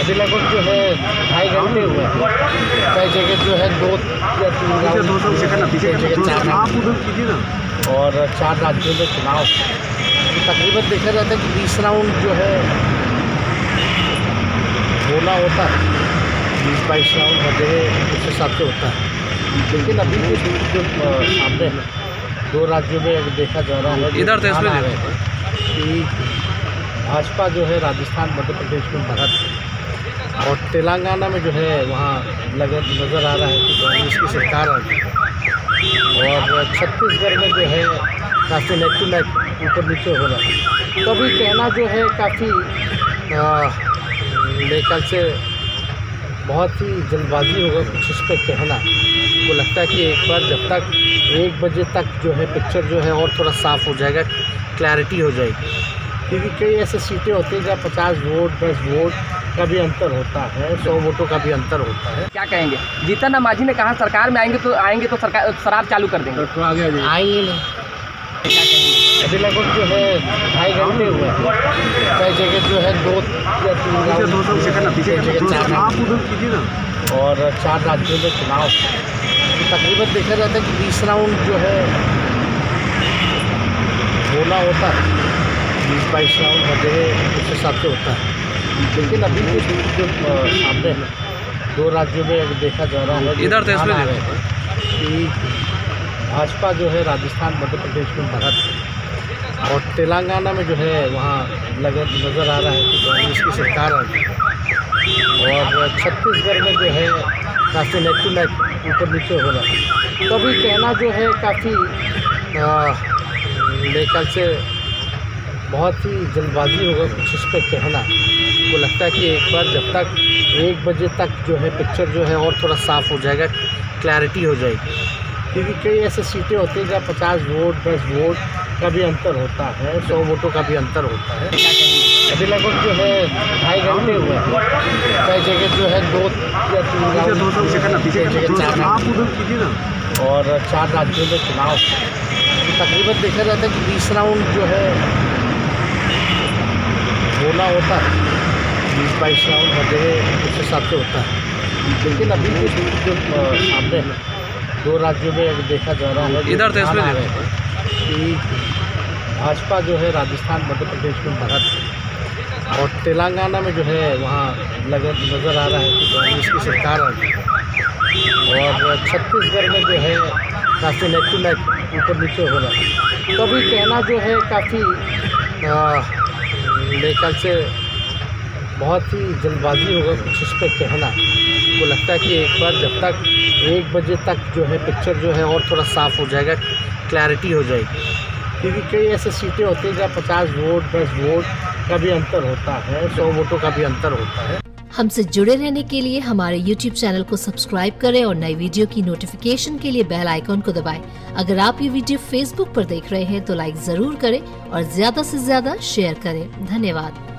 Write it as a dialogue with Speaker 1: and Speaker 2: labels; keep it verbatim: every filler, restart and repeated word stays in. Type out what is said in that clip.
Speaker 1: अभी लगभग जो है ढाई घंटे हुए हैं। कई जगह जो है दो या तीन राउंड, चार राउंड और चार राज्यों में चुनाव। तो तकरीबन देखा जाता है कि बीस राउंड जो है होना होता है, बीस बाईस राउंड वगैरह उस हिसाब से होता है। लेकिन अभी जो जो सामने है दो राज्यों में अगर देखा जा रहा है इधर कि भाजपा जो है राजस्थान मध्य प्रदेश में बढ़त है और तेलंगाना में जो है वहाँ लग नज़र आ रहा है कि कांग्रेस की सरकार है और छत्तीसगढ़ में जो है काफ़ी नेक टू नेक ऊपर नीचे हो रहा है। तो अभी कहना जो है काफ़ी मेरे ख्याल से बहुत ही जल्दबाजी होगा कुछ इस पर कहना। को लगता है कि एक बार जब तक एक बजे तक जो है पिक्चर जो है और थोड़ा साफ़ हो जाएगा, क्लैरिटी हो जाएगी। क्योंकि कई ऐसे सीटें होती हैं जहाँ पचास वोट दस वोट का भी अंतर होता है, सौ वोटों का भी अंतर होता है।
Speaker 2: क्या कहेंगे? जीतन राम मांझी ने कहा सरकार में आएंगे तो आएंगे तो सरकार शराब चालू कर देंगे,
Speaker 1: तो आगे आएंगे नहीं।
Speaker 2: क्या कहेंगे?
Speaker 1: अभी लगभग जो है ढाई घंटे हुए हैं। कई जगह जो है दो या तीन राउंड, चार राउंड और चार राज्यों में चुनाव। तो तकरीबन देखा जाता है कि बीस राउंड जो है होना होता है, बीस बाईस राउंड वगैरह उस हिसाब से होता है। लेकिन अभी जो जो सामने है दो राज्यों में अगर देखा जा रहा है इधर कि भाजपा जो है राजस्थान मध्य प्रदेश में बढ़त है और तेलंगाना में जो है वहाँ लग नज़र आ रहा है कि कांग्रेस की सरकार है और छत्तीसगढ़ में जो है काफ़ी नेक टू नेक ऊपर नीचे हो रहा है। तो अभी कहना जो है काफ़ी मेरे ख्याल से बहुत ही जल्दबाजी होगा कुछ इस पर कहना। को लगता है कि एक बार जब तक एक बजे तक जो है पिक्चर जो है और थोड़ा साफ़ हो जाएगा, क्लैरिटी हो जाएगी। क्योंकि कई ऐसे सीटें होती हैं जहाँ पचास वोट दस वोट का भी अंतर होता है, सौ वोटों का भी अंतर होता है। अभी लगभग जो है ढाई घंटे हुए हैं। कई जगह जो है दो या तीन राउंड, चार राउंड और चार राज्यों में चुनाव। तो तकरीबन देखा जाता है कि बीस राउंड जो है होना होता है, बीस बाईस राउंड वगैरह उस हिसाब से होता है। लेकिन अभी जो जो सामने है दो राज्यों में अगर देखा जा रहा है इधर कि भाजपा जो है राजस्थान मध्य प्रदेश में बढ़त है और तेलंगाना में जो है वहाँ लग नज़र आ रहा है कि कांग्रेस की सरकार है और छत्तीसगढ़ में जो है काफ़ी नेक टू नेक ऊपर नीचे हो रहा है। तो अभी कहना जो है काफ़ी मेरे ख्याल से बहुत ही जल्दबाजी होगा कुछ इस पर कहना। को लगता है कि एक बार जब तक एक बजे तक जो है पिक्चर जो है और थोड़ा साफ़ हो जाएगा, क्लैरिटी हो जाएगी। क्योंकि कई ऐसे सीटें होती हैं जहाँ पचास वोट दस वोट का भी अंतर होता है, सौ वोटों का भी अंतर होता है।
Speaker 3: हमसे जुड़े रहने के लिए हमारे यूट्यूब चैनल को सब्सक्राइब करें और नई वीडियो की नोटिफिकेशन के लिए बेल आइकॉन को दबाएं। अगर आप ये वीडियो फेसबुक पर देख रहे हैं तो लाइक जरूर करें और ज्यादा से ज्यादा शेयर करें। धन्यवाद।